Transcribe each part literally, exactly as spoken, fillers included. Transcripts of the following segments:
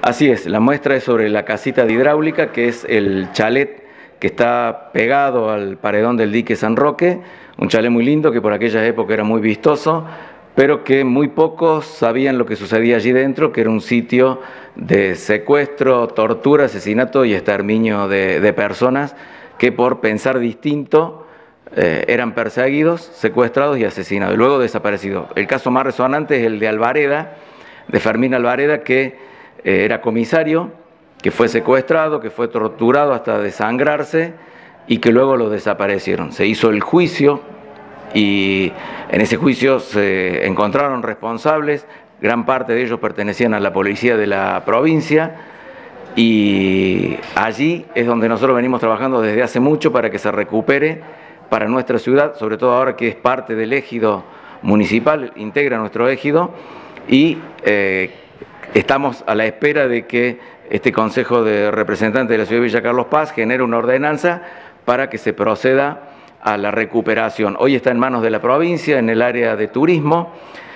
Así es, la muestra es sobre la casita de hidráulica, que es el chalet que está pegado al paredón del dique San Roque, un chalet muy lindo que por aquella época era muy vistoso, pero que muy pocos sabían lo que sucedía allí dentro, que era un sitio de secuestro, tortura, asesinato y exterminio de, de personas que por pensar distinto eh, eran perseguidos, secuestrados y asesinados, y luego desaparecidos. El caso más resonante es el de Alvareda, de Fermín Alvareda, que eh, era comisario, que fue secuestrado, que fue torturado hasta desangrarse y que luego lo desaparecieron. Se hizo el juicio y en ese juicio se encontraron responsables, gran parte de ellos pertenecían a la policía de la provincia, y allí es donde nosotros venimos trabajando desde hace mucho para que se recupere para nuestra ciudad, sobre todo ahora que es parte del ejido municipal, integra nuestro ejido, y eh, estamos a la espera de que este Consejo de Representantes de la Ciudad de Villa Carlos Paz genere una ordenanza para que se proceda a la recuperación. Hoy está en manos de la provincia, en el área de turismo,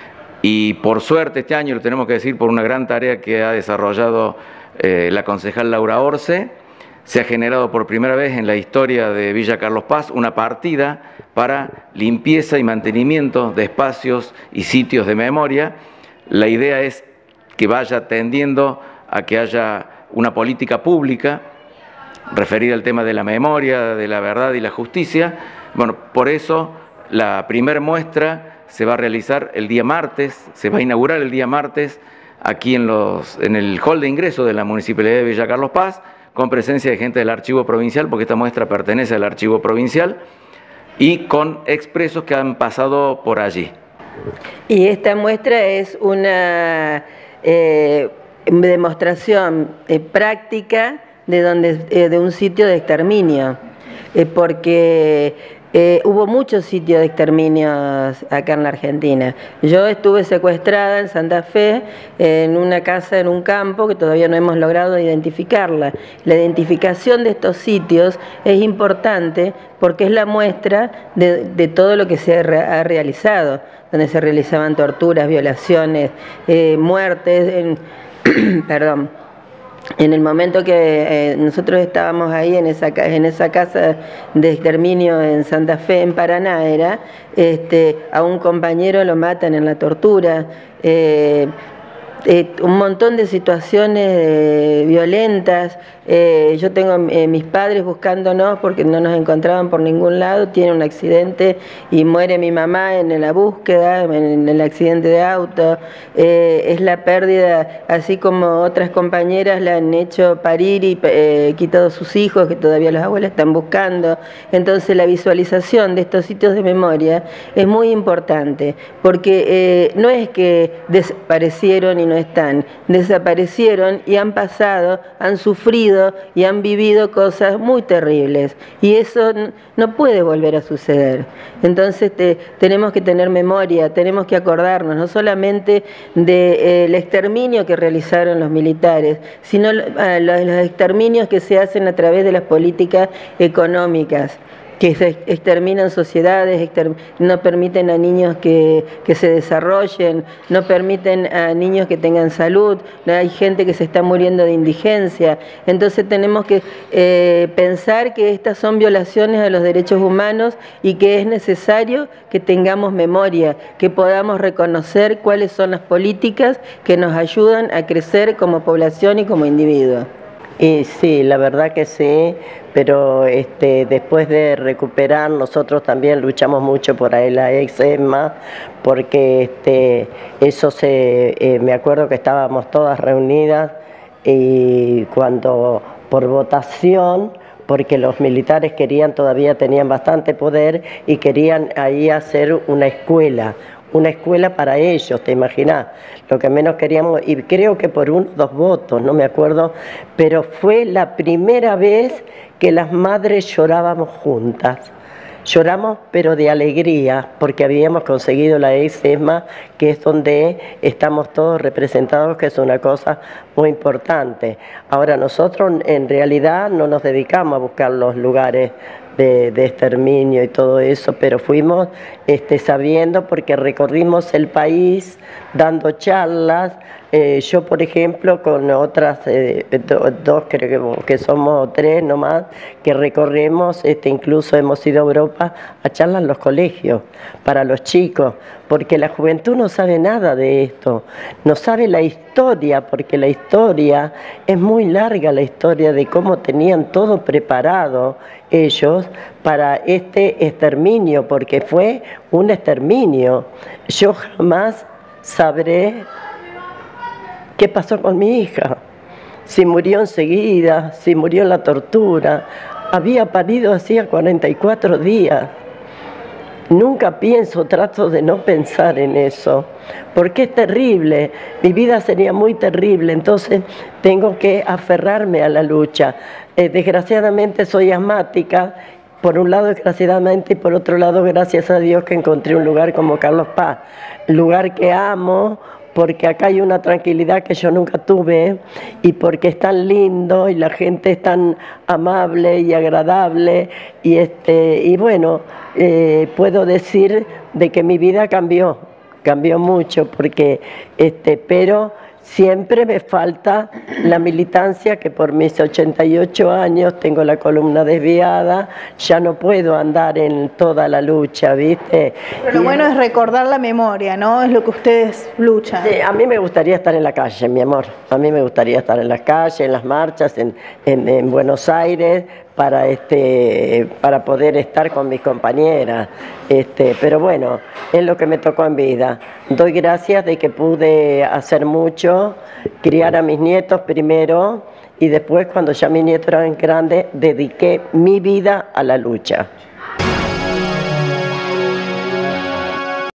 y por suerte este año, lo tenemos que decir por una gran tarea que ha desarrollado eh, la concejal Laura Orce, se ha generado por primera vez en la historia de Villa Carlos Paz una partida para limpieza y mantenimiento de espacios y sitios de memoria. La idea es que vaya tendiendo a que haya una política pública referida al tema de la memoria, de la verdad y la justicia. Bueno, por eso la primer muestra se va a realizar el día martes, se va a inaugurar el día martes aquí en, los, en el hall de ingreso de la Municipalidad de Villa Carlos Paz, con presencia de gente del Archivo Provincial, porque esta muestra pertenece al Archivo Provincial, y con expresos que han pasado por allí. Y esta muestra es una eh, demostración eh, práctica de, donde, eh, de un sitio de exterminio, eh, porque eh, hubo muchos sitios de exterminios acá en la Argentina. Yo estuve secuestrada en Santa Fe, en una casa en un campo que todavía no hemos logrado identificarla. La identificación de estos sitios es importante porque es la muestra de, de todo lo que se ha, ha realizado, donde se realizaban torturas, violaciones, eh, muertes, en, perdón. En el momento que eh, nosotros estábamos ahí en esa, en esa casa de exterminio en Santa Fe, en Paraná, era, este, a un compañero lo matan en la tortura, eh, eh, un montón de situaciones eh, violentas. Eh, yo tengo eh, mis padres buscándonos porque no nos encontraban por ningún lado, tiene un accidente y muere mi mamá en la búsqueda, en el accidente de auto. Eh, es la pérdida, así como otras compañeras la han hecho parir y eh, quitado sus hijos, que todavía los abuelos están buscando. Entonces la visualización de estos sitios de memoria es muy importante, porque eh, no es que desaparecieron y no están, desaparecieron y han pasado, han sufrido y han vivido cosas muy terribles, y eso no puede volver a suceder. Entonces te, tenemos que tener memoria, tenemos que acordarnos no solamente del de, eh, exterminio que realizaron los militares, sino eh, los, los exterminios que se hacen a través de las políticas económicas, que se exterminan sociedades, exterm no permiten a niños que, que se desarrollen, no permiten a niños que tengan salud, hay gente que se está muriendo de indigencia. Entonces tenemos que eh, pensar que estas son violaciones a los derechos humanos y que es necesario que tengamos memoria, que podamos reconocer cuáles son las políticas que nos ayudan a crecer como población y como individuo. Y sí, la verdad que sí, pero este, después de recuperar, nosotros también luchamos mucho por la ex-ESMA, porque este, eso se, eh, me acuerdo que estábamos todas reunidas y cuando por votación, porque los militares querían, todavía tenían bastante poder y querían ahí hacer una escuela, una escuela para ellos, ¿te imaginás? Lo que menos queríamos, y creo que por uno o dos votos, no me acuerdo, pero fue la primera vez que las madres llorábamos juntas. Lloramos, pero de alegría, porque habíamos conseguido la ex-ESMA, que es donde estamos todos representados, que es una cosa muy importante. Ahora, nosotros en realidad no nos dedicamos a buscar los lugares de, de exterminio y todo eso, pero fuimos este, sabiendo porque recorrimos el país dando charlas. Eh, yo, por ejemplo, con otras eh, do, dos, creo que, que somos tres nomás, que recorremos, este, incluso hemos ido a Europa a charlas en los colegios, para los chicos, porque la juventud no sabe nada de esto, no sabe la historia, porque la historia es muy larga, la historia de cómo tenían todo preparado ellos para este exterminio, porque fue un exterminio. Yo jamás sabré qué pasó con mi hija, si murió enseguida, si murió en la tortura. Había parido hacía cuarenta y cuatro días. Nunca pienso, trato de no pensar en eso, porque es terrible, mi vida sería muy terrible, entonces tengo que aferrarme a la lucha. Eh, desgraciadamente soy asmática, por un lado desgraciadamente y por otro lado gracias a Dios que encontré un lugar como Carlos Paz, lugar que amo, porque acá hay una tranquilidad que yo nunca tuve y porque es tan lindo y la gente es tan amable y agradable y, este, y bueno, eh, puedo decir de que mi vida cambió, cambió mucho, porque, este, pero siempre me falta la militancia, que por mis ochenta y ocho años tengo la columna desviada, ya no puedo andar en toda la lucha, ¿viste? Pero lo y bueno es recordar la memoria, ¿no? Es lo que ustedes luchan. Sí, a mí me gustaría estar en la calle, mi amor. A mí me gustaría estar en las calles, en las marchas, en, en, en Buenos Aires, para este para poder estar con mis compañeras, este pero bueno, es lo que me tocó en vida. Doy gracias de que pude hacer mucho, criar a mis nietos primero y después, cuando ya mis nietos eran grandes, dediqué mi vida a la lucha.